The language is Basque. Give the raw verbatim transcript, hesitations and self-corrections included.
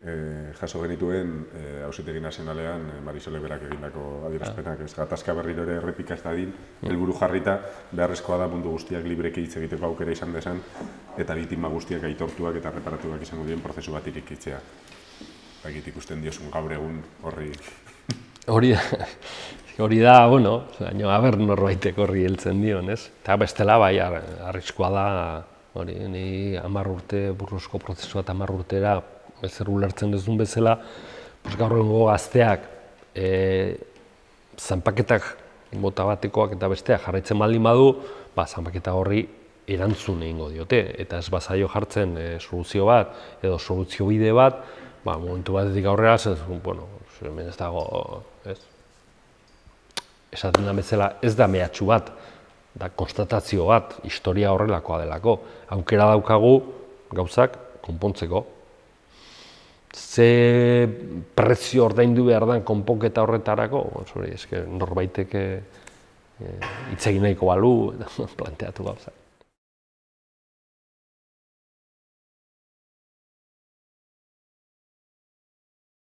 jaso genituen Auzitegi Nazionalean Marisol Eberak egindako adierazpenak, ez gatazka berriro ere errepika ez dadin, helburu jarrita beharrezkoa da mundu guztiak libreki hitz egiteko aukera izan desan eta biktima guztiak aitortuak eta reparatuak izango dien prozesu bat irekitzea. Bagit ikusten diozun gaur egun horri... Hori hori da, bueno, aber norbaitek horri heltzen dion, ez? Eta bestela bai, arriskua da, hori, ni hamar urte, burrusko prozesua eta hamar urtera ezer ulertzen duzun bezala, gaur egungo gazteak zanpaketak mota batekoak eta besteak jarraitzen baldin badu, zanpaketa horri erantzun egingo diote, eta ez bazaio jartzen soluzio bat edo soluzio bide bat, momentu batetik aurrera, bueno, hemen ez dago, ez? Esaten da bezala ez da mehatxu bat, da konstatazio bat, historia horrelakoa delako. Aukera daukagu gauzak konpontzeko. Ze prezio ordaindu behar den konponketa horretarako, norbaitek hitz egin nahiko balu planteatu gauzak.